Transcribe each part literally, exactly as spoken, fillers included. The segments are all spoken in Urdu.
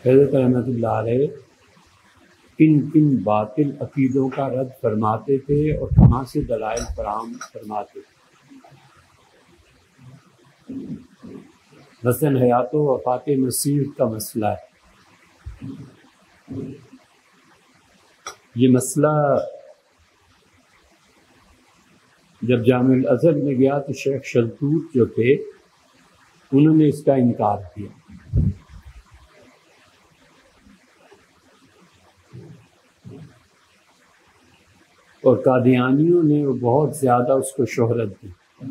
حضرت رحمۃ اللہ علیہ کن کن باطل عقیدوں کا رد فرماتے تھے اور کہاں سے دلائل فراہم فرماتے تھے۔ مثلاً حیات و وفات مسیح کا مسئلہ ہے۔ یہ مسئلہ جب جامع الازہر میں گیا تو شیخ شلتوت جو تھے انہوں نے اس کا انکار کیا۔ اور قادیانیوں نے وہ بہت زیادہ اس کو شہرت دی۔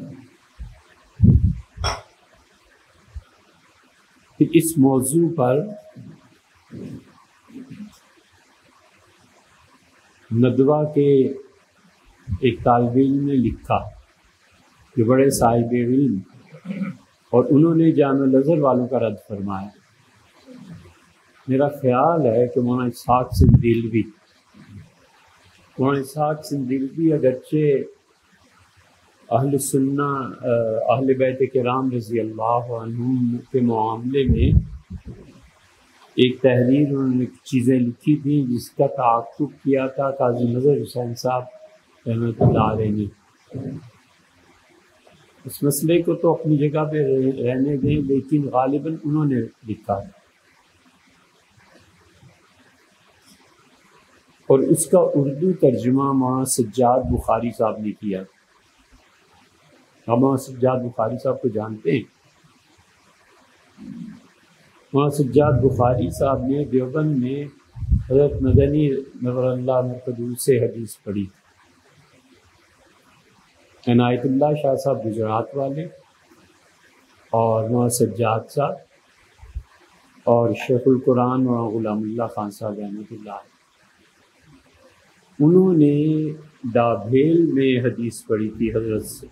پھر اس موضوع پر ندوہ کے ایک طالب علم نے لکھا جو بڑے صاحب علم، اور انہوں نے جامع الازہر والوں کا رد فرمایا۔ میرا خیال ہے کہ مولانا اسحاق سندیلوی مولانا اسحاق سندیلوی اگرچہ اہل سنہ اہل بیت کرام رضی اللہ عنہم کے معاملے میں ایک تحریر انہوں نے چیزیں لکھی تھیں جس کا تعاقب کیا تھا قاضی نظر حسین صاحب رحمۃ اللہ علیہ نے۔ اس مسئلے کو تو اپنی جگہ پہ رہنے دیں، لیکن غالباً انہوں نے لکھا ہے، اور اس کا اردو ترجمہ مولانا سجاد بخاری صاحب نے کیا۔ مولانا سجاد بخاری صاحب کو جانتے ہیں؟ مولانا سجاد بخاری صاحب نے دیوبند میں حضرت مدنی نور اللہ مرقدو سے حدیث پڑھی۔ عنایت اللہ شاہ صاحب گجرات والے اور مولانا سجاد صاحب اور شیخ القرآن مولانا غلام اللہ خان صاحب رحمۃ اللہ علیہ، انہوں نے ڈابھیل میں حدیث پڑھی تھی حضرت سے۔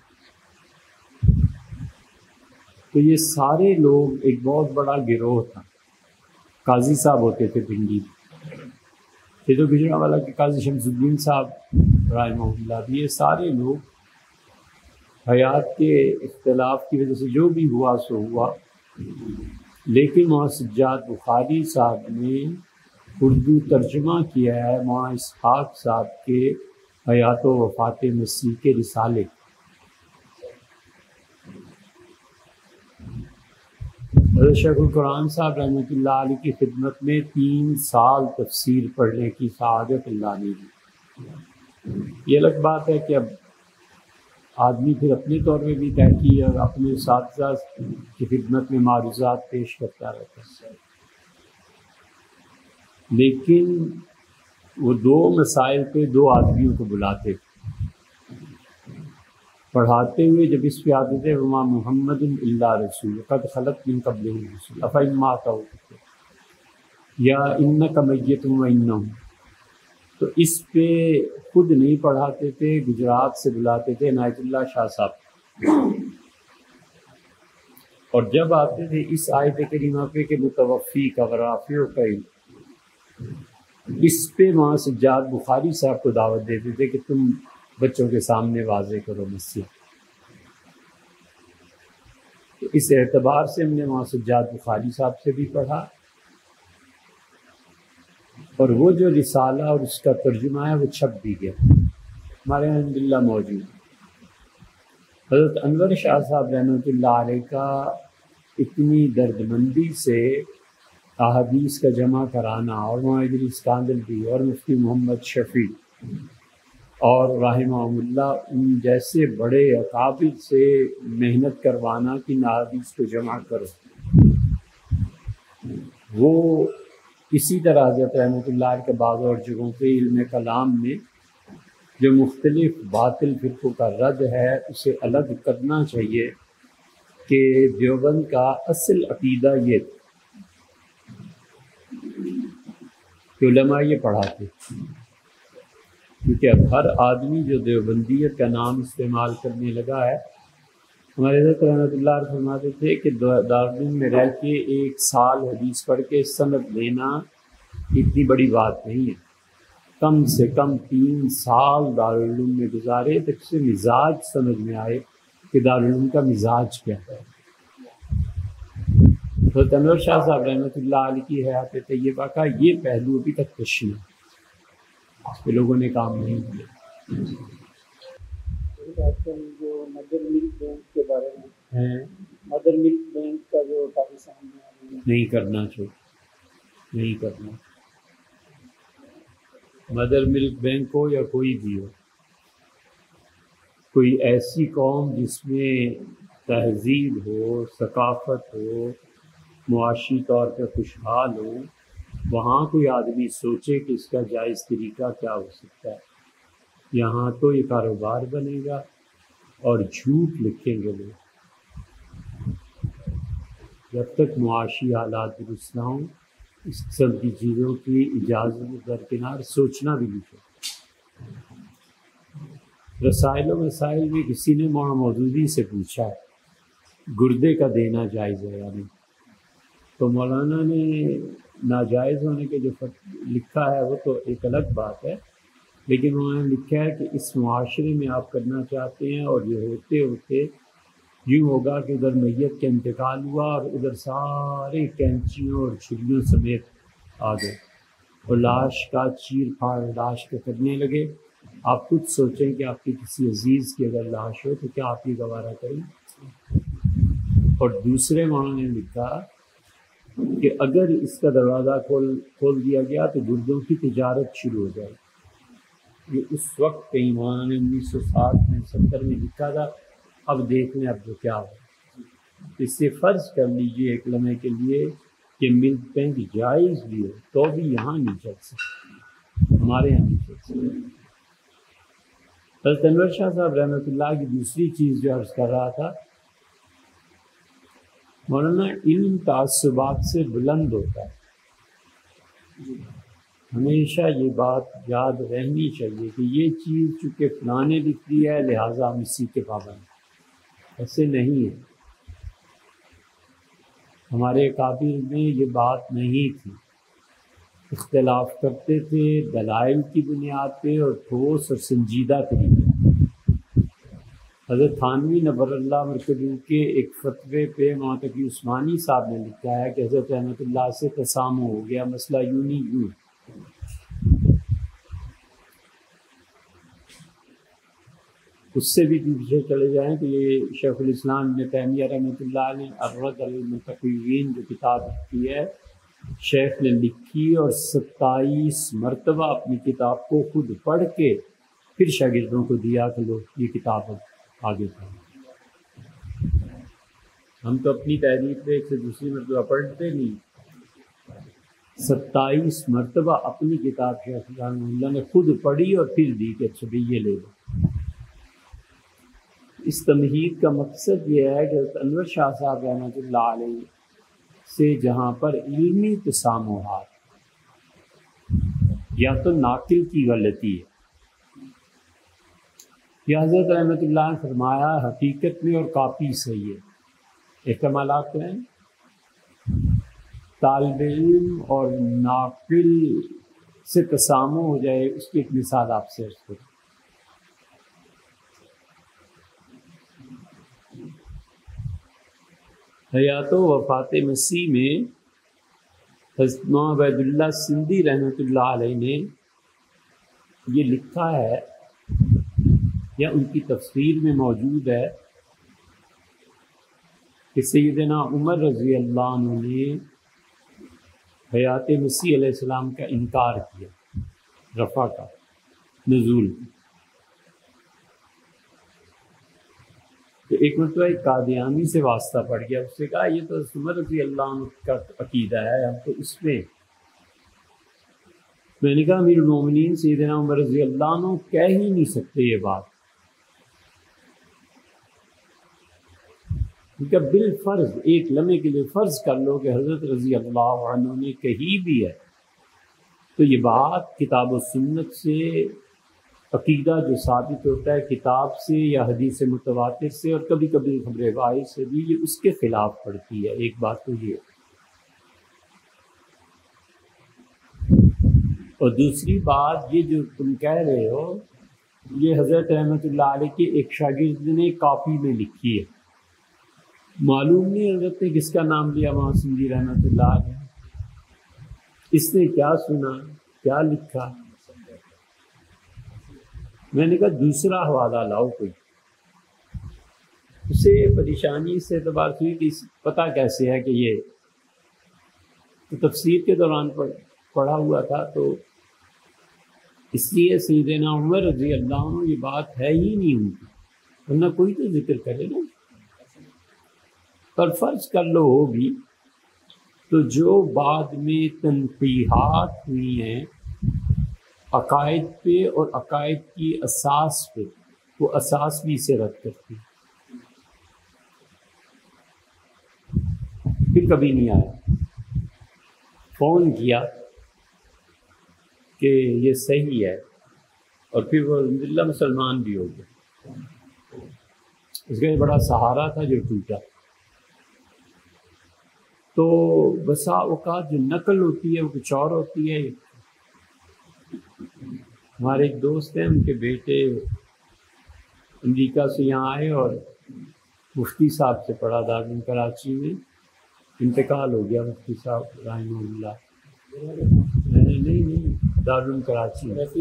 تو یہ سارے لوگ ایک بہت بڑا گروہ تھا۔ قاضی صاحب ہوتے تھے پنڈی میں، یہ تو گجرانوالہ کے قاضی شمس الدین صاحب رحمہ اللہ بھی، یہ سارے لوگ حیات کے اختلاف کی وجہ سے جو بھی ہوا سو ہوا، لیکن مولانا سجاد بخاری صاحب نے اردو ترجمہ کیا ہے مولانا اسحاق صاحب کے حیات و وفات مسیح کے رسالے۔ حضرت شیخ القرآن صاحب رحمۃ اللہ علیہ کی خدمت میں تین سال تفسیر پڑھنے کی سعادت اللہ نے دی۔ یہ الگ بات ہے کہ اب آدمی پھر اپنے طور پہ بھی تحقیق اور اپنے اساتذہ کی خدمت میں معروضات پیش کرتا رہتا ہے، لیکن وہ دو مسائل پہ دو آدمیوں کو بلاتے پڑھاتے ہوئے، جب اس پہ آتے تھے وما محمد الا رسول قد خلت من قبلہ الرسل افإن مات أو قتل یا انک میت وانہم، تو اس پہ خود نہیں پڑھاتے تھے، گجرات سے بلاتے تھے عنایت اللہ شاہ صاحب، اور جب آتے تھے اس آیت کریمہ پہ کہ متوفی کا ورافع کا، اس پہ وہاں سجاد بخاری صاحب کو دعوت دیتے تھے کہ تم بچوں کے سامنے واضح کرو مسئلہ۔ تو اس اعتبار سے ہم نے وہاں سجاد بخاری صاحب سے بھی پڑھا، اور وہ جو رسالہ اور اس کا ترجمہ ہے وہ چھپ بھی گیا، ہمارے یہاں الحمدللہ موجود۔ حضرت انور شاہ صاحب رحمۃ اللہ علیہ کا اتنی درد مندی سے احادیث کا جمع کرانا، اور مولانا ادریس کاندلوی اور مفتی محمد شفیع اور رحمہ اللہ ان جیسے بڑے اکابر سے محنت کروانا کہ ان احادیث کو جمع کرو، وہ اسی طرح حضرت رحمۃ اللہ علیہ کے بعض اور جگہوں پہ علم کلام میں جو مختلف باطل فرقوں کا رد ہے اسے الگ کرنا چاہیے کہ دیوبند کا اصل عقیدہ یہ کہ علماء یہ پڑھاتے، کیونکہ اب ہر آدمی جو دیوبندیت کا نام استعمال کرنے لگا ہے، ہمارے حضرت رحمۃ اللہ علیہ فرماتے تھے کہ دارالعلوم میں رہ کے ایک سال حدیث پڑھ کے سند لینا اتنی بڑی بات نہیں ہے، کم سے کم تین سال دارالعلوم میں گزارے تک سے مزاج سمجھ میں آئے کہ دارالعلوم کا مزاج کیا ہے۔ حضرت انور شاہ صاحب رحمۃ اللہ علیہ کی حیات طیبہ کا یہ پہلو ابھی تک تشریح اس پہ لوگوں نے کام نہیں کیا۔ آج کل جو مدر ملک بینک کے بارے میں ہے مدر ملک بینک کا جو پاکستان میں نہیں کرنا چاہیے، نہیں کرنا۔ مدر ملک بینک ہو یا کوئی بھی ہو، کوئی ایسی قوم جس میں تہذیب ہو، ثقافت ہو، معاشی طور پہ خوشحال ہو، وہاں کوئی آدمی سوچے کہ اس کا جائز طریقہ کیا ہو سکتا ہے۔ یہاں تو یہ کاروبار بنے گا اور جھوٹ لکھیں گے لوگ۔ جب تک معاشی حالات درست نہ ہوں اس قسم کی چیزوں کی اجازت درکنار سوچنا بھی نہیں چاہیے۔ رسائل و مسائل میں کسی نے مولانا مودودی سے پوچھا ہے گردے کا دینا جائز ہے یا نہیں، تو مولانا نے ناجائز ہونے کے جو لکھا ہے وہ تو ایک الگ بات ہے، لیکن انہوں نے لکھا ہے کہ اس معاشرے میں آپ کرنا چاہتے ہیں اور یہ ہوتے ہوتے یوں ہوگا کہ ادھر میت کا انتقال ہوا اور ادھر سارے کینچیوں اور چھریوں سمیت آ گئے اور لاش کا چیر پھاڑ لاش کے کرنے لگے۔ آپ خود سوچیں کہ آپ کی کسی عزیز کی اگر لاش ہو تو کیا آپ یہ گوارہ کریں؟ اور دوسرے معنوں نے لکھا کہ اگر اس کا دروازہ کھول کھول دیا گیا تو گردوں کی تجارت شروع ہو جائے۔ یہ اس وقت کئی مولانا نے انیس سو ساٹھ میں ستر میں لکھا تھا، اب دیکھ لیں اب جو کیا ہو۔ اس سے فرض کر لیجئے ایک لمحے کے لیے کہ ملک بینک جائز بھی ہو تو بھی یہاں نہیں چل سکتے، ہمارے یہاں نہیں چل سکتے۔ حضرت انور شاہ صاحب رحمۃ اللہ کی دوسری چیز جو عرض کر رہا تھا، مولانا علم تعصبات سے بلند ہوتا ہے۔ ہمیشہ یہ بات یاد رہنی چاہیے کہ یہ چیز چونکہ فلاں نے لکھ دی ہے لہٰذا ہم اسی کے پابند، ایسے نہیں ہے۔ ہمارے اکابر میں یہ بات نہیں تھی، اختلاف کرتے تھے دلائل کی بنیاد پہ اور ٹھوس اور سنجیدہ طریقے۔ حضرت تھانوی نور اللہ مرکزی کے ایک فتوے پہ مولانا تقی عثمانی صاحب نے لکھا ہے کہ حضرت رحمۃ اللہ سے تسامح ہو گیا، مسئلہ یوں نہیں یوں۔ اس سے بھی پیچھے چلے جائیں تو یہ شیخ الاسلام ابن تیمیہ رحمۃ اللہ نے الرد علی المتقوین جو کتاب لکھی ہے شیخ نے لکھی اور ستائیس مرتبہ اپنی کتاب کو خود پڑھ کے پھر شاگردوں کو دیا کہ لو یہ کتاب آگے پڑھیں۔ ہم تو اپنی تحریر پہ ایک سے دوسری مرتبہ پڑھتے نہیں، ستائیس مرتبہ اپنی کتاب شیخ رحمہ اللہ نے خود پڑھی اور پھر دی کہ اچھا بھی یہ لے لو۔ اس تمہید کا مقصد یہ ہے کہ انور شاہ صاحب رحمۃ اللہ علیہ سے جہاں پر علمی تسامحات یا تو ناقل کی غلطی ہے یا حضرت رحمۃ اللہ نے فرمایا حقیقت میں اور کاپی صحیح ہے، احتمالات تو ہیں، طالب علم اور ناقل سے تسامح ہو جائے، اس کی ایک مثال آپ سے عرض کروں۔ حیات و وفات مسیح میں حضرت مولانا عبید اللہ سندھی رحمۃ اللہ علیہ نے یہ لکھا ہے یا ان کی تفسیر میں موجود ہے کہ سیدنا عمر رضی اللہ عنہ نے حیات مسیح علیہ السلام کا انکار کیا، رفع کا، نزول۔ تو ایک مرتبہ ایک قادیانی سے واسطہ پڑ گیا، اس سے کہا یہ تو عمر رضی اللہ عنہ کا عقیدہ ہے، ہم تو اس میں میں نے کہا امیر المومنین سیدنا عمر رضی اللہ عنہ کہہ ہی نہیں سکتے یہ بات، کیونکہ بالفرض ایک لمحے کے لیے فرض کر لو کہ حضرت رضی اللہ عنہ نے کہی بھی ہے تو یہ بات کتاب و سنت سے، عقیدہ جو ثابت ہوتا ہے کتاب سے یا حدیث متواتر سے اور کبھی کبھی خبر واحد سے بھی، یہ اس کے خلاف پڑتی ہے۔ ایک بات تو یہ، اور دوسری بات یہ جو تم کہہ رہے ہو یہ حضرت رحمۃ اللہ علیہ کے ایک شاگرد نے کاپی میں لکھی ہے، معلوم نہیں حضرت نے کس کا نام لیا وہاں سندھی رحمۃ اللہ علیہ، اس نے کیا سنا کیا لکھا۔ میں نے کہا دوسرا حوالہ لاؤ کوئی۔ اسے پریشانی اس اعتبار سے ہوئی کہ پتہ کیسے ہے کہ یہ تو تفسیر کے دوران پڑھا ہوا تھا، تو اس لیے سیدنا عمر رضی اللہ عنہ یہ بات ہے ہی نہیں ہوتی، ورنہ کوئی تو ذکر کرے نا۔ پر فرض کر لو ہوگی تو جو بعد میں تنقیحات ہوئی ہیں عقائد پہ اور عقائد کی اساس پہ، وہ اساس بھی اسے رد کرتی، پھر کبھی نہیں آیا۔ فون کیا کہ یہ صحیح ہے، اور پھر وہ الحمدللہ مسلمان بھی ہو گیا۔ اس کا یہ بڑا سہارا تھا جو ٹوٹا۔ تو بسا اوقات جو نقل ہوتی ہے وہ کچھ اور ہوتی ہے۔ ہمارے ایک دوست ہیں، ان کے بیٹے امریکہ سے یہاں آئے اور مفتی صاحب سے پڑھا دارالعلوم کراچی میں، انتقال ہو گیا مفتی صاحب رحمہ اللہ۔ نہیں نہیں دارالعلوم کراچی میں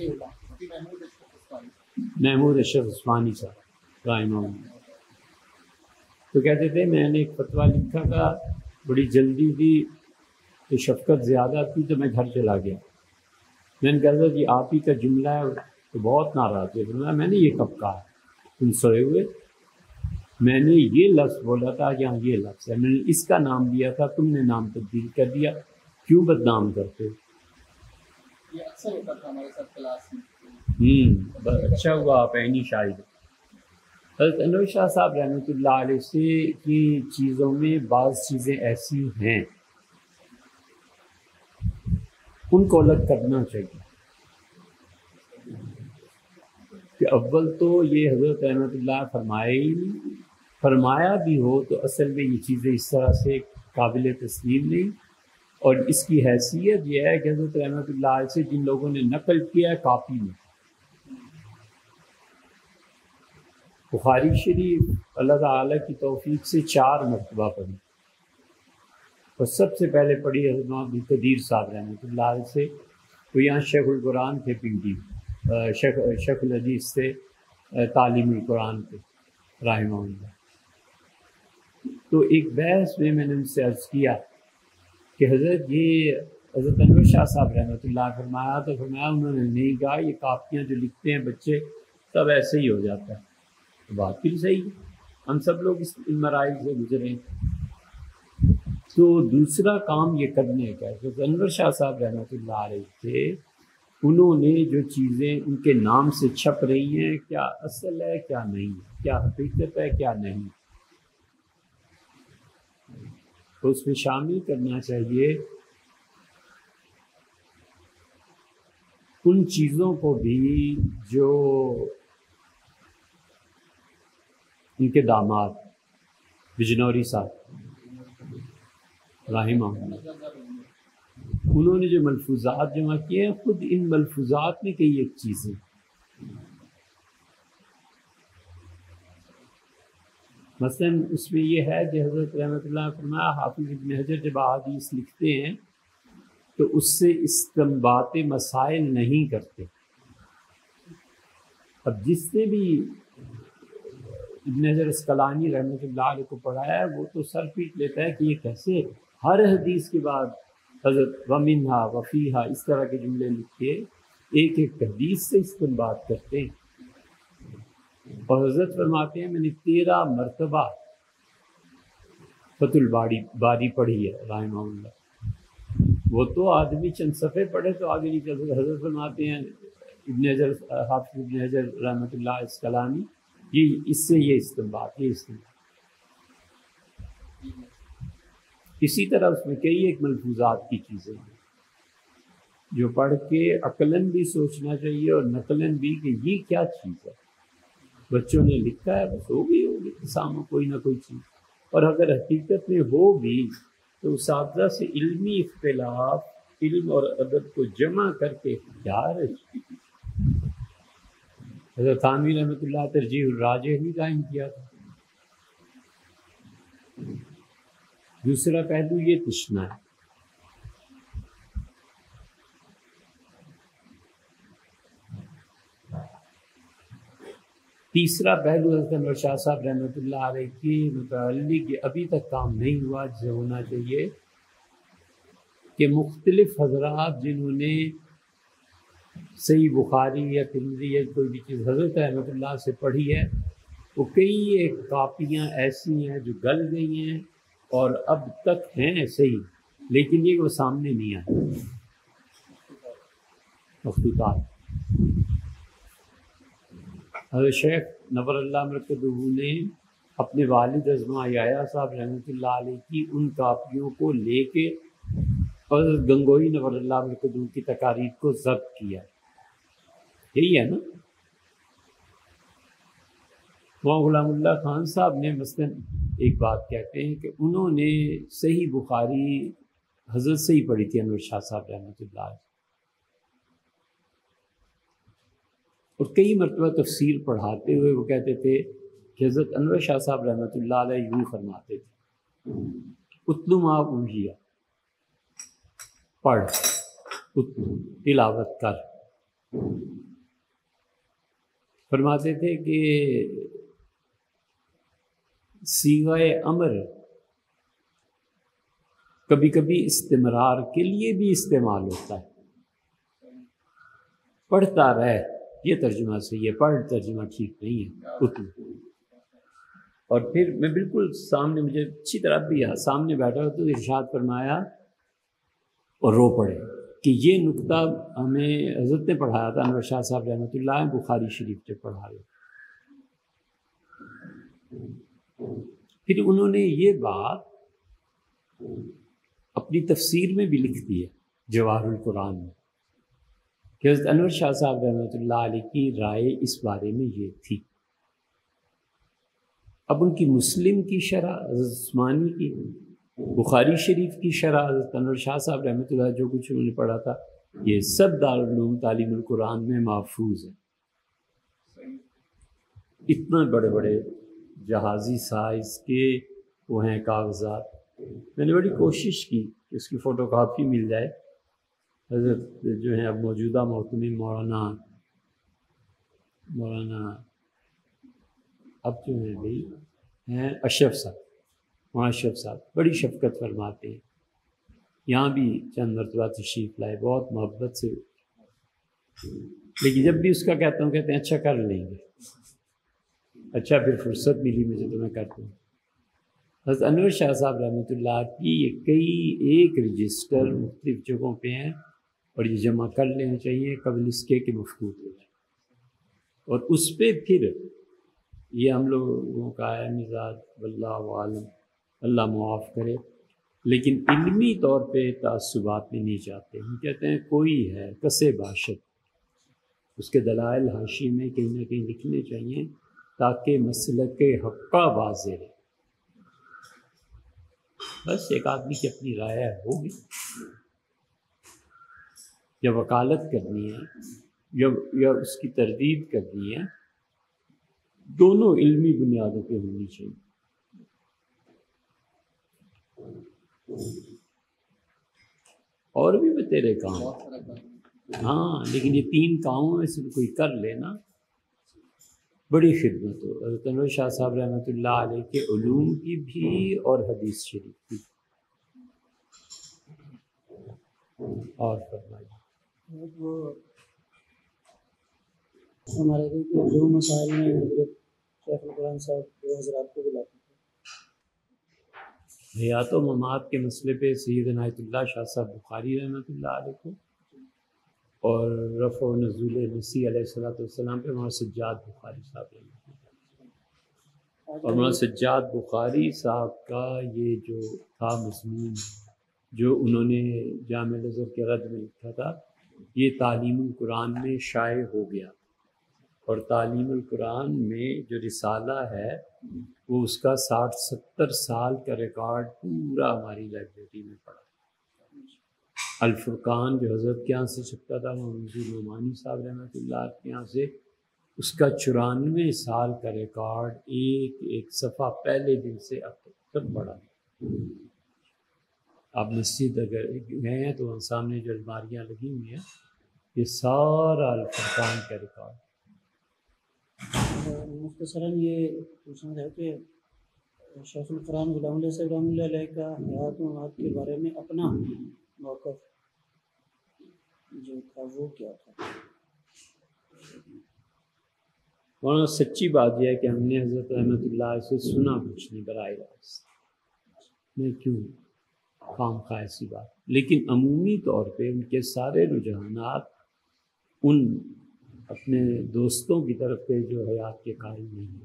محمود اشرف عثمانی صاحب رحمہ اللہ۔ تو کہتے تھے میں نے ایک فتویٰ لکھا تھا، بڑی جلدی تھی تو شفقت زیادہ تھی تو میں گھر چلا گیا۔ میں نے کہا تھا کہ آپ ہی کا جملہ ہے، تو بہت ناراض ہے۔ میں نے یہ کب کہا؟ تم سوئے ہوئے؟ میں نے یہ لفظ بولا تھا کہ ہاں یہ لفظ ہے، میں نے اس کا نام لیا تھا، تم نے نام تبدیل کر دیا، کیوں بدنام کرتے ہو؟ یہ اکثر ہوتا تھا ہمارے ساتھ کلاس میں۔ ہوں اچھا ہوا آپ عینی شاہد۔ حضرت انور شاہ صاحب رحمۃ اللہ علیہ سے کی چیزوں میں بعض چیزیں ایسی ہیں ان کو الگ کرنا چاہیے کہ اول تو یہ حضرت رحمۃ اللہ فرمائے ہی نہیں، فرمایا بھی ہو تو اصل میں یہ چیزیں اس طرح سے قابل تسلیم نہیں، اور اس کی حیثیت یہ ہے کہ حضرت رحمۃ اللہ علیہ سے جن لوگوں نے نقل کیا ہے کاپی میں، بخاری شریف اللہ تعالیٰ کی توفیق سے چار مرتبہ پڑھی، اور سب سے پہلے پڑھی حضرت عبد القدیر صاحب رحمۃ اللہ علیہ سے، وہ یہاں شیخ القرآن تھے پی ڈی شیخ شیخ الحدیث سے تعلیم القرآن پہ رحمہ اللہ۔ تو ایک بحث میں میں نے ان سے عرض کیا کہ حضرت یہ حضرت انور شاہ صاحب رحمۃ اللہ فرمایا، تو فرمایا انہوں نے نہیں کہا یہ کاپیاں جو لکھتے ہیں بچے سب ایسے ہی ہو جاتا ہے۔ تو بات پھر صحیح ہے، ہم سب لوگ اس مراحل سے گزرے۔ تو دوسرا کام یہ کرنے کا ہے، جو انور شاہ صاحب رحمۃ اللہ علیہ تھے، انہوں نے جو چیزیں ان کے نام سے چھپ رہی ہیں کیا اصل ہے کیا نہیں ہے، کیا حقیقت ہے کیا نہیں، تو اس میں شامل کرنا چاہیے ان چیزوں کو بھی جو ان کے داماد بجنوری صاحب رحمہ اللہ، انہوں نے جو ملفوظات جمع کیے ہیں، خود ان ملفوظات میں کئی ایک چیزیں، مثلا اس میں یہ ہے کہ حضرت رحمۃ اللہ نے فرمایا حافظ ابن حجر جب احادیث لکھتے ہیں تو اس سے استنباط مسائل نہیں کرتے۔ اب جس نے بھی ابن حجر اسقلانی رحمۃ اللہ علیہ کو پڑھایا ہے وہ تو سر پیٹ لیتا ہے کہ یہ کیسے ہر حدیث کے بعد حضرت ومنہا وفیہا اس طرح کے جملے لکھ کے ایک ایک حدیث سے استنباط کرتے ہیں۔ اور حضرت فرماتے ہیں میں نے تیرہ مرتبہ فتح الباری باری پڑھی ہے رحمہ اللہ، وہ تو آدمی چند صفحے پڑھے تو آگے نہیں چل سکتا۔ حضرت فرماتے ہیں ابن حجر حافظ ابن حجر رحمۃ اللہ اسقلانی یہ اس سے یہ استنباط یہ استنباط اسی طرح اس میں کئی ایک ملفوظات کی چیزیں ہیں جو پڑھ کے عقلاً بھی سوچنا چاہیے اور نقلاً بھی کہ یہ کیا چیز ہے، بچوں نے لکھا ہے بس ہو گئی ہوگی سامنے کوئی نہ کوئی چیز، اور اگر حقیقت میں ہو بھی تو اساتذہ سے علمی اختلاف علم اور ادب کو جمع کر کے اختیار ہے۔ حضرت تھانوی رحمۃ اللہ ترجیح الراجح بھی قائم کیا تھا، دوسرا پہلو یہ تشنا ہے. تیسرا پہلو حضرت انور شاہ صاحب رحمۃ اللہ علیہ کی متعلق یہ ابھی تک کام نہیں ہوا جسے ہونا چاہیے کہ مختلف حضرات جنہوں نے صحیح بخاری یا ترمذی یا کوئی بھی چیز حضرت رحمۃ اللہ سے پڑھی ہے، وہ کئی ایک کاپیاں ایسی ہیں جو گل گئی ہیں اور اب تک ہیں صحیح، لیکن یہ وہ سامنے نہیں آئے مخطوطات. حضرت شیخ نور اللہ مرکزہ نے اپنے والد ازما یحییٰ صاحب رحمۃ اللہ علیہ کی ان کاپیوں کو لے کے اور گنگوئی نور اللہ مرکزہ کی تقاریر کو ضبط کیا. یہی ہے نا. مولانا غلام اللہ خان صاحب نے مثلاً ایک بات کہتے ہیں کہ انہوں نے صحیح بخاری حضرت سے ہی پڑھی تھی انور شاہ صاحب رحمۃ اللہ علیہ، اور کئی مرتبہ تفسیر پڑھاتے ہوئے وہ کہتے تھے کہ حضرت انور شاہ صاحب رحمۃ اللہ علیہ یوں فرماتے تھے، اتلو ما اوحی، پڑھ، اتلو تلاوت کر. فرماتے تھے کہ صیغہ امر کبھی کبھی استمرار کے لیے بھی استعمال ہوتا ہے. پڑھتا رہ، یہ ترجمہ صحیح ہے، پڑھ ترجمہ ٹھیک نہیں ہے، اتلو. اور پھر میں بالکل سامنے، مجھے اچھی طرح بھی ہے، سامنے بیٹھا ہو تو ارشاد فرمایا اور رو پڑے کہ یہ نقطہ ہمیں حضرت نے پڑھایا تھا، انور شاہ صاحب رحمۃ اللہ بخاری شریف سے پڑھا رہے. پھر انہوں نے یہ بات اپنی تفسیر میں بھی لکھ دی ہے جواہر القرآن میں کہ حضرت انور شاہ صاحب رحمۃ اللہ علیہ کی رائے اس بارے میں یہ تھی. اب ان کی مسلم کی شرح، حضرت عثمانی کی، بخاری شریف کی شرح، حضرت انور شاہ صاحب رحمۃ اللہ جو کچھ انہوں نے پڑھا تھا، یہ سب دارالعلوم تعلیم القرآن میں محفوظ ہے. اتنے بڑے بڑے جہازی سائز کے وہ ہیں کاغذات. میں نے بڑی کوشش کی کہ اس کی فوٹو کاپی مل جائے. حضرت جو ہیں اب موجودہ محتمم مولانا مولانا اب جو ہیں بھائی ہیں اشرف صاحب، وہاں اشرف صاحب بڑی شفقت فرماتے ہیں. یہاں بھی چند مرتبہ تشریف لائے، بہت محبت سے، لیکن جب بھی اس کا کہتا ہوں کہتے ہیں اچھا کر لیں گے، اچھا پھر فرصت ملی مجھے تو میں کرتا ہوں. حضرت انور شاہ صاحب رحمۃ اللہ کی یہ کئی ایک رجسٹر مختلف جگہوں پہ ہیں اور یہ جمع کر لینے چاہیے قبل اس کے کہ مفقود ہو جائے. اور اس پہ پھر یہ ہم لوگوں کا ہے مزاج، واللہ عالم، اللہ معاف کرے، لیکن علمی طور پہ تعصبات میں نہیں جاتے. ہم کہتے ہیں کوئی ہے کسے باشد، اس کے دلائل حاشی میں کہیں نہ کہیں لکھنے چاہیے تاکہ مسلک حقہ واضح رہے. بس ایک آدمی کی اپنی رائے ہوگی، یا وکالت کرنی ہے یا یا اس کی تردید کرنی ہے، دونوں علمی بنیادوں پہ ہونی چاہیے. اور بھی بتیرے کام، ہاں، لیکن یہ تین کاموں میں سے کوئی کر لینا بڑی خدمت ہو. حضرت انور شاہ صاحب رحمۃ اللہ علیہ کے علوم کی بھی اور حدیث شریف کی. اور فرمائیے. وہ ہمارے دو مسائل میں حضرت شیخ القرآن صاحب دو حضرات کو بلاتے تھے. حیات و ممات کے مسئلے پہ سید عنایت اللہ شاہ صاحب بخاری رحمۃ اللہ علیہ کو، اور رفع و نزول مسیح علیہ الصلوۃ والسلام پہ مولانا سجاد بخاری صاحب رحمۃ اللہ علیہ. اور مولانا سجاد بخاری صاحب کا یہ جو تھا مضمون جو انہوں نے جامع الازہر کے رد میں لکھا تھا، یہ تعلیم القرآن میں شائع ہو گیا. اور تعلیم القرآن میں جو رسالہ ہے وہ اس کا ساٹھ ستر سال کا ریکارڈ پورا ہماری لائبریری میں پڑا. الفرقان جو حضرت کے یہاں سے چھپتا تھا، منظور نعمانی صاحب رحمۃ اللہ کے یہاں سے، اس کا چورانوے سال کا ریکارڈ ایک ایک صفحہ پہلے دن سے اب تک سب پڑھا۔ آپ مسجد اگر گئے ہیں تو وہاں سامنے جو الماریاں لگی ہوئی ہیں یہ سارا الفرقان کا ریکارڈ۔ مختصراً یہ پوچھنا تھا کہ شیخ القرآن غلام اللہ صاحب رحمۃ اللہ علیہ کا حیات و ممات کے بارے میں اپنا موقف جو تھا وہ کیا تھا؟ مولانا سچی بات یہ ہے کہ ہم نے حضرت رحمۃ اللہ سے سنا کچھ نہیں براہ راست، میں کیوں خام خواہ ایسی بات، لیکن عمومی طور پہ ان کے سارے رجحانات ان اپنے دوستوں کی طرف پہ جو حیات کے قائل نہیں ہیں۔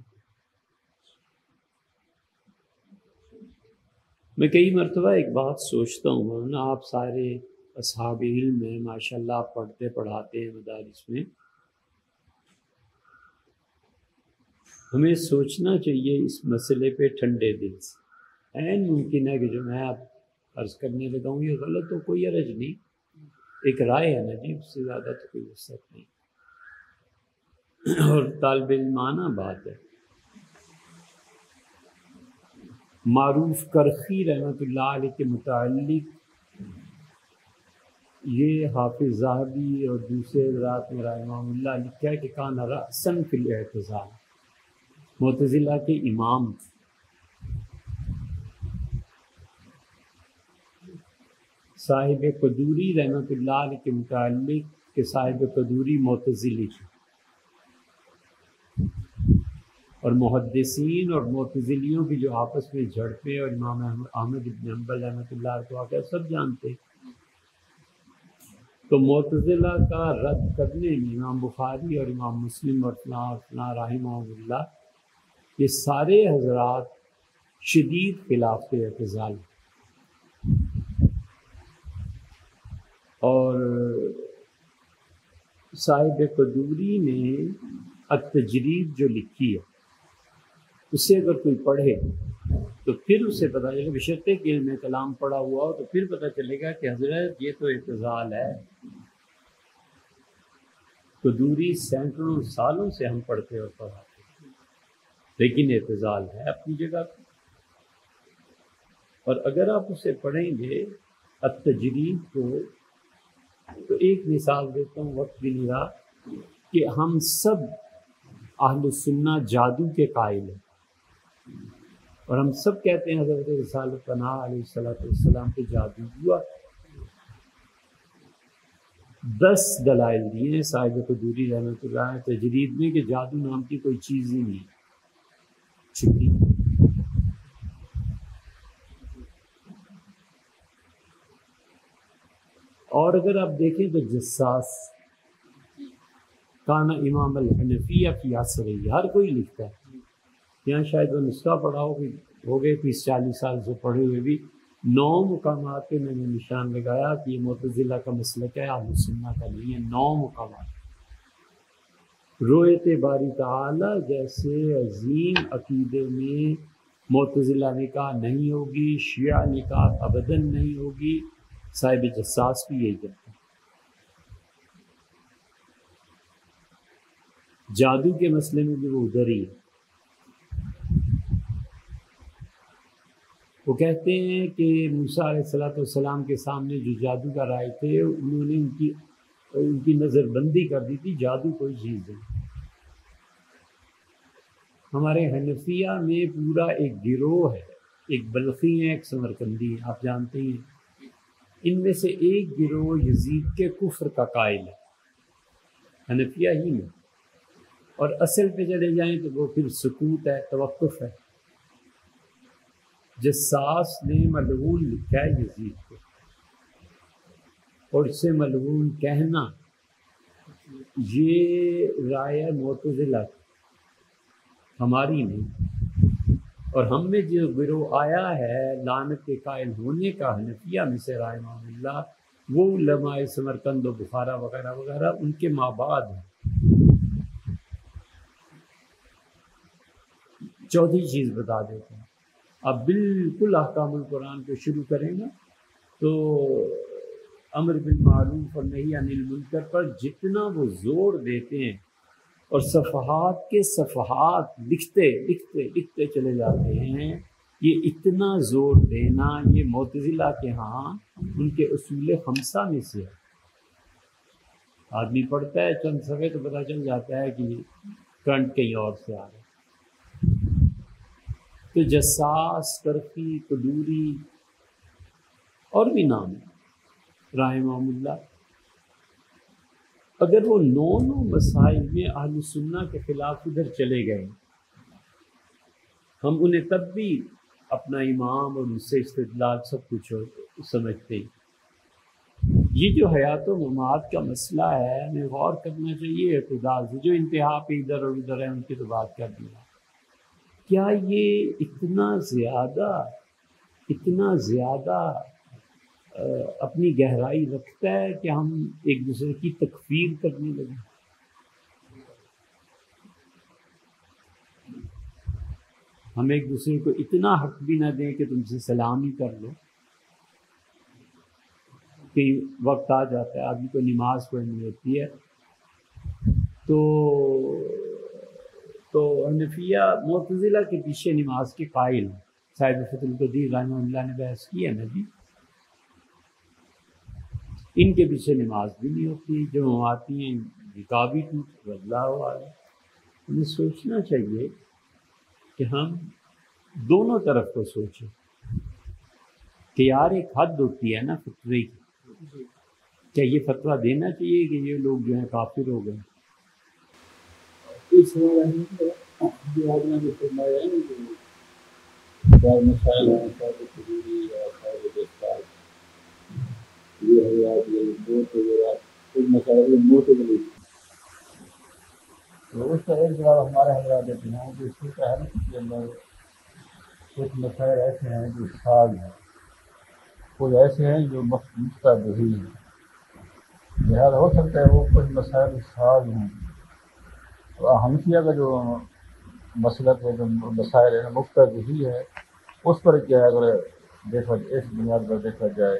میں کئی مرتبہ ایک بات سوچتا ہوں مولانا، آپ سارے اصحاب علم ہیں ماشاء اللہ، آپ پڑھتے پڑھاتے ہیں مدارس میں، ہمیں سوچنا چاہیے اس مسئلے پہ ٹھنڈے دل سے۔ عین ممکن ہے کہ جو میں آپ عرض کرنے لگا ہوں یہ غلط ہو، کوئی حرج نہیں، ایک رائے ہے نا جی، اس سے زیادہ تو کوئی وسعت نہیں، اور طالب علمانہ بات ہے۔ معروف کرخی رحمۃ اللہ علیہ کے متعلق یہ حافظ ذہبی اور دوسرے حضرات نے رحمہ اللہ لکھا ہے کہ کان رأساً فی الاعتزال، معتزلہ کے امام۔ صاحب قدوری رحمۃ اللہ علیہ کے متعلق کہ صاحب قدوری معتزلی تھے، اور محدثین اور معتزلیوں کی جو آپس میں جھڑپیں اور امام احمد بن حنبل رحمۃ اللہ کو آ سب جانتے، تو معتزلہ کا رد کرنے میں امام بخاری اور امام مسلم اور فلاں اور فلاں رحمہ اللہ یہ سارے حضرات شدید خلاف اعتزال، اور صاحب قدوری نے التجرید جو لکھی ہے اسے اگر کوئی پڑھے تو پھر اسے پتہ چلے گا، بشرطے کہ علم کلام پڑھا ہوا ہو، تو پھر پتہ چلے گا کہ حضرت یہ تو اعتزال ہے۔ قدوری سینکڑوں سالوں سے ہم پڑھتے اور پڑھاتے، لیکن اعتزال ہے اپنی جگہ پہ، اور اگر آپ اسے پڑھیں گے التجرید کو، تو ایک مثال دیتا ہوں، وقت بھی نہیں رہا، کہ ہم سب اہل سنہ جادو کے قائل ہیں، اور ہم سب کہتے ہیں حضرت رسالت پناہ علیہ الصلوۃ والسلام پہ جادو ہوا۔ دس دلائل دیے ہیں صاحب قدوری رحمۃ اللہ تجرید میں کہ جادو نام کی کوئی چیز ہی نہیں چھپی۔ اور اگر آپ دیکھیں تو جساس کانا امام الحنفیہ فی عصرہ، ہر کوئی لکھتا ہے، یہاں شاید وہ نسخہ پڑھا ہو کہ ہو گئے تیس چالیس سال سے پڑھے ہوئے بھی، نو مقامات پہ میں نے نشان لگایا کہ یہ معتزلہ کا مسلک ہے، اہل سنہ کا نہیں ہے۔ نو مقامات، رویت باری تعالی جیسے عظیم عقیدے میں معتزلہ نے کہا نہیں ہوگی، شیعہ نے کہا ابداً نہیں ہوگی، صاحب جساس بھی یہی کہتا ہے۔ جادو کے مسئلے میں بھی وہ ادھر ہی ہے، وہ کہتے ہیں کہ موسیٰ علیہ الصلوۃ والسلام کے سامنے جو جادوگر آئے تھے انہوں نے ان کی ان کی نظر بندی کر دی تھی، جادو کوئی چیز نہیں۔ ہمارے حنفیہ میں پورا ایک گروہ ہے، ایک بلخی ہے، ایک سمرقندی ہے، آپ جانتے ہیں، ان میں سے ایک گروہ یزید کے کفر کا قائل ہے حنفیہ ہی میں، اور اصل پہ چلے جائیں تو وہ پھر سکوت ہے، توقف ہے۔ جساس نے ملعون لکھا ہے یزید کو، اور اسے ملعون کہنا یہ رائے معتزلہ ہماری نہیں، اور ہم میں جو گروہ آیا ہے لعنت کے قائل ہونے کا حنفیہ میں سے رحمہ اللہ، وہ علماء سمرقند و بخارا وغیرہ وغیرہ ان کے مابعد ہیں۔ چوتھی چیز بتا دیتے ہیں، اب بالکل احکام القرآن کو شروع کریں گا تو امر بالمعروف اور نہی عن المنکر پر جتنا وہ زور دیتے ہیں اور صفحات کے صفحات لکھتے لکھتے لکھتے چلے جاتے ہیں یہ اتنا زور دینا یہ معتزلہ کے ہاں ان کے اصول خمسہ میں سے ہے۔ آدمی پڑھتا ہے چند صفحے تو پتہ چل جاتا ہے کہ کرنٹ کہیں اور سے آ رہا ہے۔ تو جساس، کرخی، قدوری اور بھی نام رحمہ اللہ، اگر وہ نو نو مسائل میں اہل سنہ کے خلاف ادھر چلے گئے، ہم انہیں تب بھی اپنا امام اور اس سے استدلال سب کچھ سمجھتے ہیں۔ یہ جو حیات و ممات کا مسئلہ ہے ہمیں غور کرنا چاہیے اعتدال سے۔ جو انتہا پہ ادھر اور ادھر ہے ان کی تو بات کر دیا، کیا یہ اتنا زیادہ اتنا زیادہ اپنی گہرائی رکھتا ہے کہ ہم ایک دوسرے کی تکفیر کرنے لگیں؟ ہم ایک دوسرے کو اتنا حق بھی نہ دیں کہ تم سے سلام ہی کر لو۔ کہ وقت آ جاتا ہے آدمی کو نماز پڑھنی ہوتی ہے تو تو حنفیہ معتزلہ کے پیچھے نماز کے قائل، صاحب فتح القدیر رحمہ اللہ نے بحث کی ہے نا جی، ان کے پیچھے نماز بھی نہیں ہوتی، جو آتی ہیں نکاح بھی ٹوٹ بدلا ہوا ہے۔ ہمیں سوچنا چاہیے کہ ہم دونوں طرف کو سوچیں کہ یار ایک حد ہوتی ہے نا فتوے کی، کیا یہ فتویٰ دینا چاہیے کہ یہ لوگ جو ہیں کافر ہو گئے؟ اس جو آپ نے فرمایا ہے بعض مسائل ہیں صاحب قدوری یا صاحب دستار، یہ حیات یہ موت وغیرہ کچھ مسائل موت وغیرہ، تو اس کا ایک جواب ہمارے حضرات دیتے ہیں کہ اس کی تحریک کے اندر کچھ مسائل ایسے ہیں جو ساز ہیں، کچھ ایسے ہیں جو مستدہی ہیں، لہٰذا ہو سکتا ہے وہ کچھ مسائل ساز ہوں۔ تو حنفیہ کا جو مسلک ہے، جو مسائل ہے مستدہی ہے، اس پر کیا ہے اگر دیکھا اس بنیاد پر دیکھا جائے۔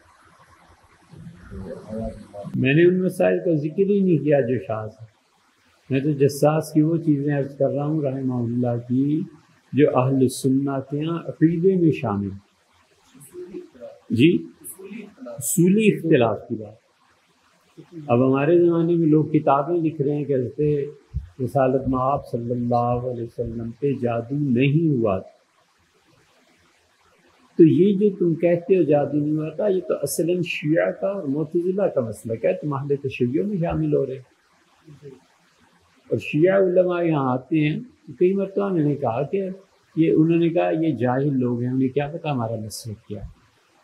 میں نے ان مسائل کا ذکر ہی نہیں کیا جو شاذ ہے، میں تو جساس کی وہ چیزیں عرض کر رہا ہوں رحمہ اللہ کی جو اہل سنہ کے یہاں عقیدے میں شامل، جی اصولی اختلاف کی بات۔ اب ہمارے زمانے میں لوگ کتابیں لکھ رہے ہیں کہ حضرت رسالت مآب صلی اللہ علیہ وسلم پہ جادو نہیں ہوا، تو یہ جو تم کہتے ہو جادو نہیں ہوا تھا، یہ تو اصلاً شیعہ کا اور معتزلہ کا مسلک ہے، تم اہل تشیع میں شامل ہو رہے۔ اور شیعہ علماء یہاں آتے ہیں، کئی مرتبہ میں نے کہا کہ یہ انہوں نے کہا یہ جاہل لوگ ہیں، انہیں کیا پتا ہمارا مسلک کیا ہے۔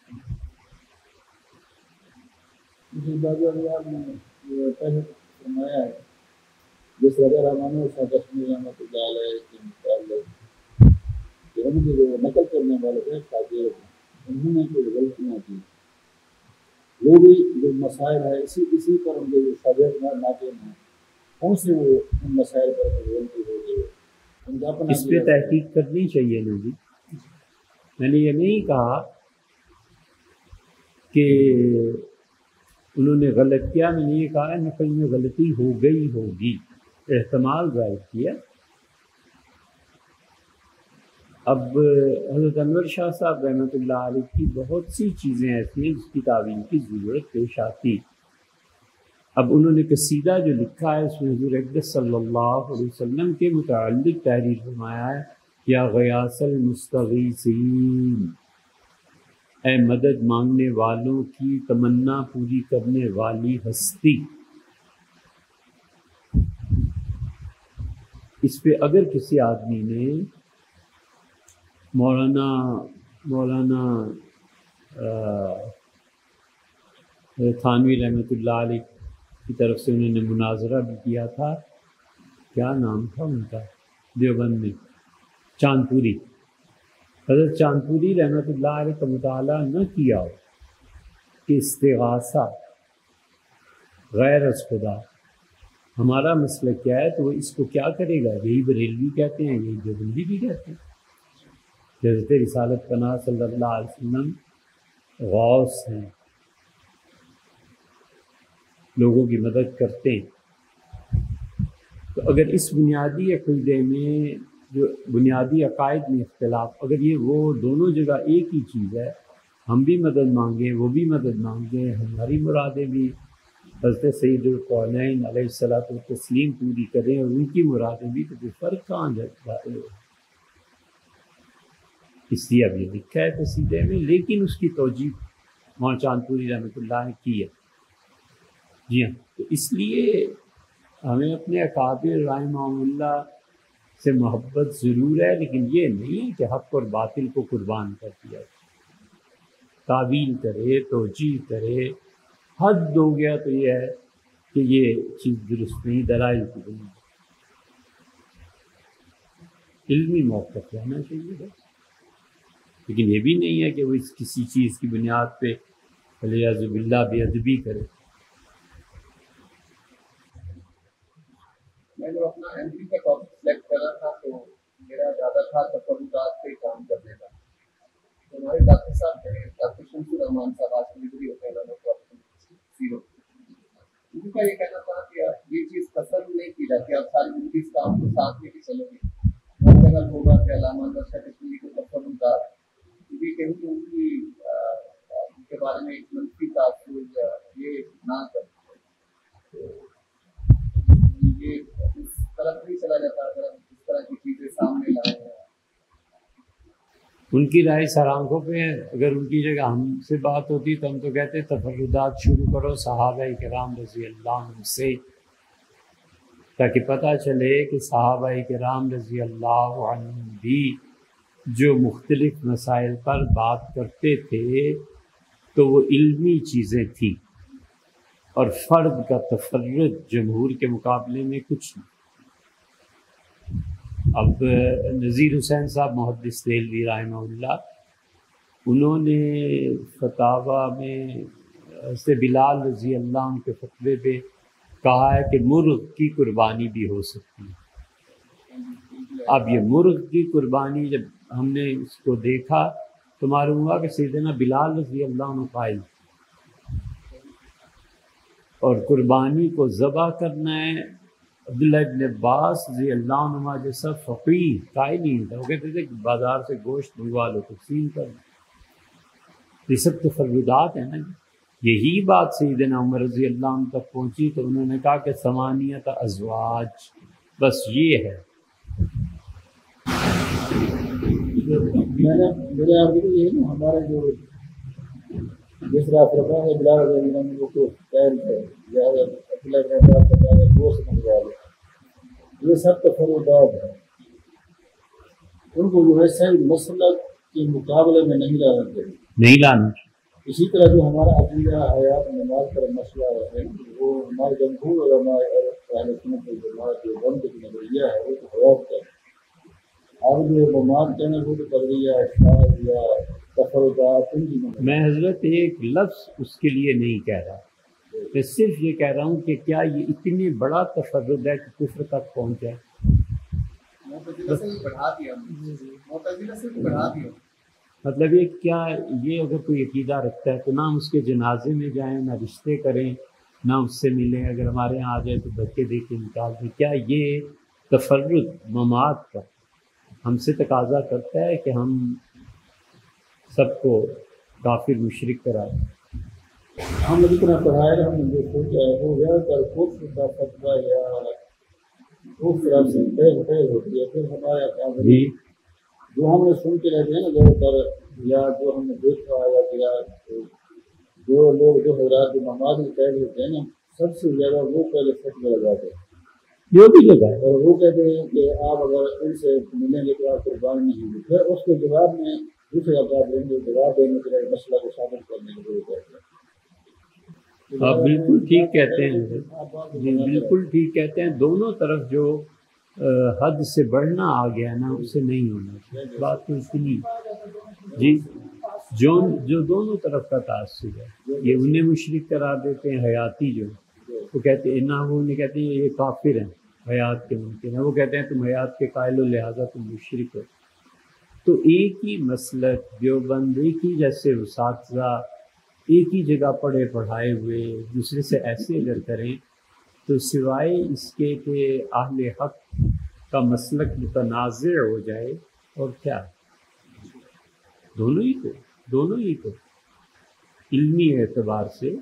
اسی بات آپ نے فرمایا ہے جس رضا رحمان اور کشمیر رحمۃ اللہ علیہ کے متعلق کہ ان کے جو نقل کرنے والے ہیں شاگرد ہیں، انہوں نے کوئی غلطیاں کی، وہ بھی جو مسائل ہے اسی اسی پر ان کے جو شاگرد ناظرین ہیں ان سے وہ ان مسائل پر غلطی ہو گئی، ان کا اپنا اس پہ تحقیق کرنی چاہیے نا جی۔ میں نے یہ نہیں کہا کہ انہوں نے غلط کیا، میں نے یہ کہا نقل میں غلطی ہو گئی ہوگی، احتمال ظاہر کیا۔ اب حضرت انور شاہ صاحب رحمۃ اللہ علیہ کی بہت سی چیزیں ایسی ہیں جس کی تعویل کی ضرورت پیش آتی۔ اب انہوں نے قصیدہ جو لکھا ہے اس میں حضور اقدس صلی اللہ علیہ وسلم کے متعلق تحریر فرمایا ہے، یا غیاث المستغیثین، اے مدد مانگنے والوں کی تمنا پوری کرنے والی ہستی۔ اس پہ اگر کسی آدمی نے مولانا مولانا تھانوی رحمۃ اللہ علیہ کی طرف سے انہوں نے مناظرہ بھی کیا تھا، کیا نام تھا ان کا دیوبند میں، چاندپوری، حضرت چاندپوری رحمۃ اللہ علیہ کا مطالعہ نہ کیا ہو کہ استغاثہ غیر از خدا ہمارا مسئلہ کیا ہے، تو وہ اس کو کیا کرے گا؟ یہی بریلوی کہتے ہیں، یہی دیوبندی بھی کہتے ہیں۔ حضرت رسالت پناہ صلی اللہ علیہ وسلم غوث ہیں، لوگوں کی مدد کرتے ہیں۔ تو اگر اس بنیادی عقیدے میں جو بنیادی عقائد میں اختلاف، اگر یہ وہ دونوں جگہ ایک ہی چیز ہے، ہم بھی مدد مانگیں وہ بھی مدد مانگیں، ہماری مرادیں بھی حضرت سید القونین علیہ الصلوۃ والتسلیم پوری کریں اور ان کی مرادیں بھی، تو کوئی فرق کہاں جاتا ہے؟ اس لیے اب یہ لکھا ہے قصیدے میں، لیکن اس کی توجیہ مولانا چاند پوری رحمۃ اللہ نے کی ہے۔ جی ہاں، تو اس لیے ہمیں اپنے اکابر رحمہ اللہ سے محبت ضرور ہے، لیکن یہ نہیں کہ حق اور باطل کو قربان کر دیا جائے، تعویل کرے، توجیہ کرے، حد ہو گیا تو یہ ہے کہ یہ چیز درست نہیں، دلائل کی بنی، علمی موقف رہنا چاہیے بس، لیکن یہ بھی نہیں ہے کہ وہ اس کسی چیز کی بنیاد پہ والعیاذ باللہ بے ادبی کرے۔ میں جو اپنا ایم پی کا ٹاپک سلیکٹ کر رہا تھا تو میرا زیادہ تھا تفرقات پہ کام کرنے کا۔ تو ہمارے ڈاکٹر صاحب نے ڈاکٹر شمس الرحمان صاحب آج ڈلیوری ہوتے ہیں زیرو، ان کا یہ کہنا تھا کہ یہ چیز پسند نہیں کی جاتی، آپ ساری زندگی اس کام کو ساتھ لے کے چلو گے، ہر جگہ ہوگا کہ علامہ درشا کشمیری کو تفرقات، یہ کہیں ان کی ان کے بارے میں ایک منفی تاثر یہ نہ کر، یہ اس طرف نہیں چلا جاتا اگر ہم اس طرح کی چیزیں سامنے لائیں ہیں۔ ان کی رائے سر آنکھوں پہ ہے، اگر ان کی جگہ ہم سے بات ہوتی تو ہم تو کہتے تفردات شروع کرو صحابہ کرام رضی اللہ عنہ سے، تاکہ پتہ چلے کہ صحابہ کرام رضی اللہ عنہ بھی جو مختلف مسائل پر بات کرتے تھے تو وہ علمی چیزیں تھیں، اور فرد کا تفرد جمہور کے مقابلے میں کچھ نہیں۔ اب نذیر حسین صاحب محدث دہلوی رحمہ اللہ، انہوں نے فتاویٰ میں حضرت بلال رضی اللہ عنہ کے فتوے پہ کہا ہے کہ مرغ کی قربانی بھی ہو سکتی ہے۔ اب یہ مرغ کی قربانی جب ہم نے اس کو دیکھا تو معلوم ہوا کہ سیدنا بلال رضی اللہ عنہ قائل، اور قربانی کو ذبح کرنا ہے عبداللہ ابن عباس رضی اللہ عنہ جیسا فقیہ قائل نہیں تھا، وہ کہتے تھے کہ بازار سے گوشت منگوا لو تقسیم کر لو۔ یہ سب تفردات ہیں نا، یہی بات سیدنا عمر رضی اللہ عنہ تک پہنچی تو انہوں نے کہا کہ ثمانیت ازواج، بس یہ ہے۔ میرے آپ کو یہ نا ہمارے جو جس طرح فرقہ ہے بلال رضی اللہ عنہ کو قید ہے یا عبداللہ ابن عباس کا ہے گوشت منگوا لو، یہ سب تفردات ہیں، ان کو جو ہے صحیح مسلک کے مقابلے میں نہیں لانا چاہیے، نہیں لانا۔ اسی طرح جو ہمارا عقیدہ حیات نماز پر مسئلہ ہے وہ ہمارے جمہور علماء اہل سنت والجماعت جو بند کی نظریہ ہے وہ تو حیات کا ہے، اور جو مماد کہنا وہ تو قدریہ اشعار یا تفردات ان کی نظریہ۔ میں حضرت ایک لفظ اس کے لیے نہیں کہہ رہا، میں صرف یہ کہہ رہا ہوں کہ کیا یہ اتنی بڑا تفرد ہے کہ کفر تک پہنچ جائے؟ معتزلہ سے بڑھا دیا، معتزلہ سے بڑھا دیا، مطلب یہ کیا، یہ اگر کوئی عقیدہ رکھتا ہے تو نہ ہم اس کے جنازے میں جائیں، نہ رشتے کریں، نہ اس سے ملیں، اگر ہمارے یہاں آ جائے تو دھکے دے کے نکال دیں، کیا یہ تفرد مماد کا ہم سے تقاضا کرتا ہے کہ ہم سب کو کافر مشرک کرا دیں؟ ہم نے جتنا پڑھایا ہم نے جو سوچا ہے وہ زیادہ تر کفر کا فتویٰ یا اس طرح سے فیض فیض ہوتی ہے، پھر ہمارے اکابر جی جو ہم نے سن کے رہتے ہیں نا زیادہ تر، یا جو ہم نے دیکھا یا جو لوگ جو حضرات جو نماز میں قید ہوتے ہیں نا سب سے زیادہ وہ پہلے فتویٰ لگاتے ہیں، جو بھی لگائے، اور وہ کہتے ہیں کہ آپ اگر ان سے ملیں گے تو آپ قربان نہیں ہوں گے، پھر اس کے جواب میں دوسرے اکابر دیں گے جواب دینے کے لیے مسئلہ کو ثابت کرنے کے لیے کہتے ہیں۔ آپ بالکل ٹھیک کہتے ہیں، جی بالکل ٹھیک کہتے ہیں، دونوں طرف جو حد سے بڑھنا آ گیا نا اسے نہیں ہونا چاہیے، بات تو اتنی جی جو جو دونوں طرف کا تعصب ہے، یہ انہیں مشرک قرار دیتے ہیں حیاتی، جو وہ کہتے ہیں نہ، وہ انہیں کہتے ہیں یہ کافر ہیں حیات کے ممکن ہے، وہ کہتے ہیں تم حیات کے قائل ہو لہٰذا تم مشرک ہو۔ تو ایک ہی مسلک دیوبند، ایک ہی جیسے اساتذہ ایک ہی جگہ پڑھے پڑھائے ہوئے دوسرے سے ایسے اگر کریں تو سوائے اس کے کہ اہل حق کا مسلک متنازع ہو جائے اور کیا، دونوں ہی کو دونوں ہی کو علمی اعتبار سے۔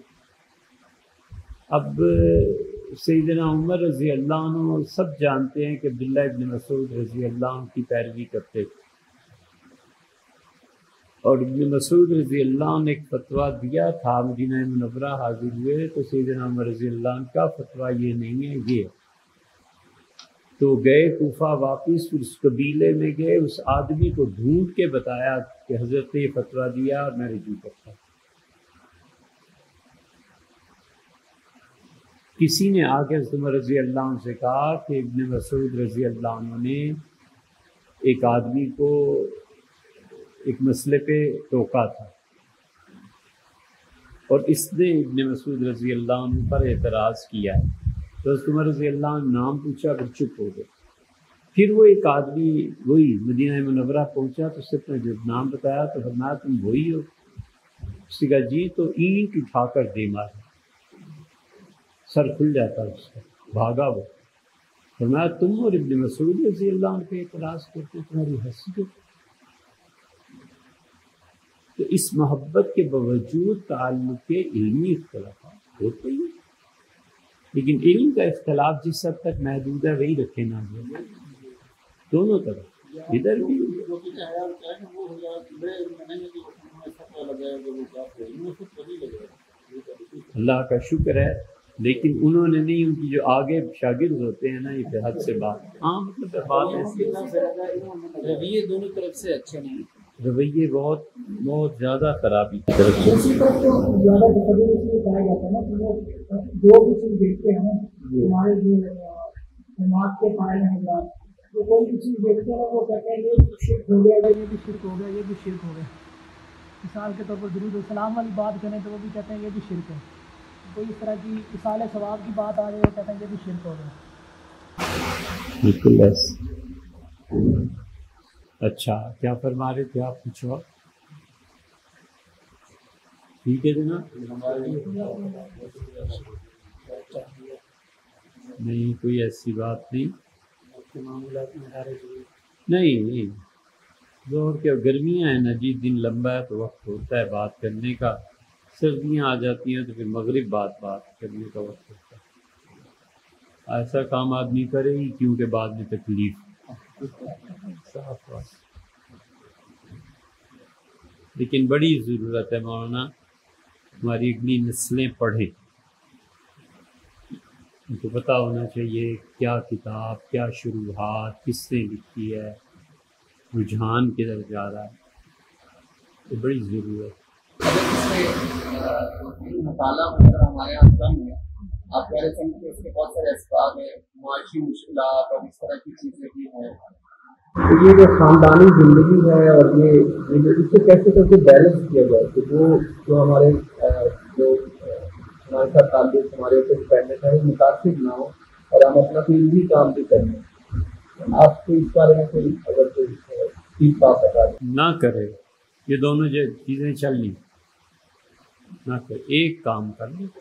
اب سیدنا عمر رضی اللہ عنہ سب جانتے ہیں کہ عبداللہ ابن مسعود رضی اللہ عنہ کی پیروی کرتے تھے، اور ابن مسعود رضی اللہ عنہ نے ایک فتویٰ دیا تھا، مدینہ منورہ حاضر ہوئے تو سیدنا عمر رضی اللہ عنہ کا فتویٰ یہ نہیں ہے، یہ تو گئے کوفہ واپس، اس قبیلے میں گئے، اس آدمی کو ڈھونڈ کے بتایا کہ حضرت نے یہ فتویٰ دیا اور میں رجوع کرتا ہوں۔ کسی نے آ کے حضرت عمر رضی اللہ عنہ سے کہا کہ ابن مسعود رضی اللہ عنہ نے ایک آدمی کو ایک مسئلے پہ ٹوکا تھا، اور اس نے ابن مسعود رضی اللہ عنہ پر اعتراض کیا ہے، تو حضرت عمر رضی اللہ عنہ نام پوچھا پھر چپ ہو گئے۔ پھر وہ ایک آدمی وہی مدینہ منورہ پہنچا تو اس نے جب نام بتایا تو فرمایا تم وہی ہو؟ اس نے کہا جی، تو اینٹ اٹھا کر دے مارا، سر کھل جاتا اس کا، بھاگا وہ۔ فرمایا تم اور ابن مسعود رضی اللہ عنہ پہ اعتراض کرتے، تمہاری حیثیت۔ تو اس محبت کے باوجود تعلق کے علمی اختلافات ہوتے ہی، لیکن علم کا اختلاف جس حد تک محدود ہے وہی رکھے نہ جائے، دونوں طرف ادھر بھی۔ اللہ کا شکر ہے، لیکن انہوں نے نہیں، ان کی جو آگے شاگرد ہوتے ہیں نا، یہ حد سے بات، ہاں مطلب بات ایسی رویے دونوں طرف سے اچھے نہیں، رویے بہت بہت زیادہ خرابی کی طرف سے۔ جو بھی چیز دیکھتے ہیں ہمارے جو جماعت کے قائل ہیں حضرات، جو کوئی بھی چیز دیکھتے ہیں وہ کہتے ہیں یہ شرک ہو گیا، یہ بھی شرک ہو گیا، یہ بھی شرک ہو گیا۔ مثال کے طور پر درود السلام والی بات کریں تو وہ بھی کہتے ہیں یہ بھی شرک ہے، کوئی اس طرح کی اصال ثواب کی بات آ رہی ہے وہ کہتے ہیں یہ بھی شرک ہو گیا۔ بالکل ایسے۔ اچھا کیا فرما رہے تھے آپ؟ پوچھو۔ ٹھیک ہے جناب، نہیں کوئی ایسی بات نہیں، نہیں نہیں ظہر کے گرمیاں ہیں نا جی، دن لمبا ہے تو وقت ہوتا ہے بات کرنے کا، سردیاں آ جاتی ہیں تو پھر مغرب بعد بات کرنے کا وقت ہوتا ہے۔ ایسا کام آدمی کرے ہی کیونکہ بعد میں تکلیف، صاف بات۔ لیکن بڑی ضرورت ہے مولانا ہماری اگلی نسلیں پڑھیں، ان کو پتہ ہونا چاہیے کیا کتاب، کیا شروحات، کس نے لکھی ہے، رجحان کدھر جا رہا ہے، تو بڑی ضرورت۔ اگر اس میں مطالعہ اگر ہمارے یہاں کم ہے، آپ کہہ رہے تھے کہ اس کے بہت سارے اسباب ہیں، معاشی مشکلات اور اس طرح کی چیزیں بھی ہیں، یہ جو خاندانی زندگی ہے اور یہ اس سے کیسے کیسے بیلنس کیا جائے کہ وہ جو ہمارے جو ہمارے ساتھ تعلق ہمارے اوپر ڈپینڈنٹ ہے وہ متاثر نہ ہو اور ہم اپنا کوئی بھی کام بھی کریں۔ آپ کو اس بارے میں کوئی اگر کوئی ٹھیک بات بتا دیں۔ نہ کرے یہ دونوں جو چیزیں چلنی، نہ کرے، ایک کام کر لیں،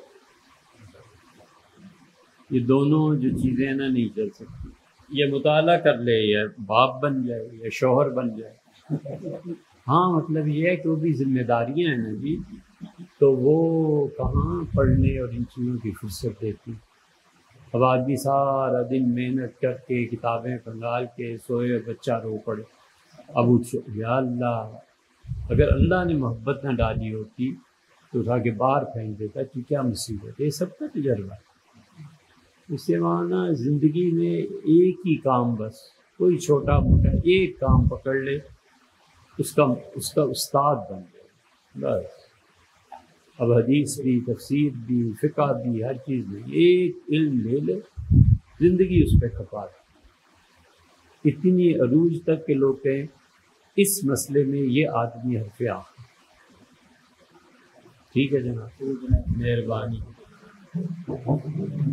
یہ دونوں جو چیزیں نا نہیں چل سکتی۔ یہ مطالعہ کر لے یا باپ بن جائے یا شوہر بن جائے، ہاں مطلب یہ ہے کہ وہ بھی ذمہ داریاں ہیں نا جی، تو وہ کہاں پڑھنے اور ان چیزوں کی فرصت دیتی۔ اب آدمی سارا دن محنت کر کے کتابیں کنگال کے سوئے، بچہ رو پڑے، اب اٹھ یا اللہ، اگر اللہ نے محبت نہ ڈالی ہوتی تو اٹھا کے باہر پھینک دیتا کہ کیا مصیبت ہے۔ یہ سب کا تجربہ ہے۔ اس سے معنی زندگی میں ایک ہی کام، بس کوئی چھوٹا موٹا ایک کام پکڑ لے، اس کا اس کا استاد بن جائے بس۔ اب حدیث بھی، تفسیر بھی، فقہ بھی، ہر چیز میں ایک علم لے لے، زندگی اس پہ کھپا دے۔ اتنی عروج تک کے لوگ کہیں اس مسئلے میں یہ آدمی حرف آخر۔ ٹھیک ہے جناب، مہربانی۔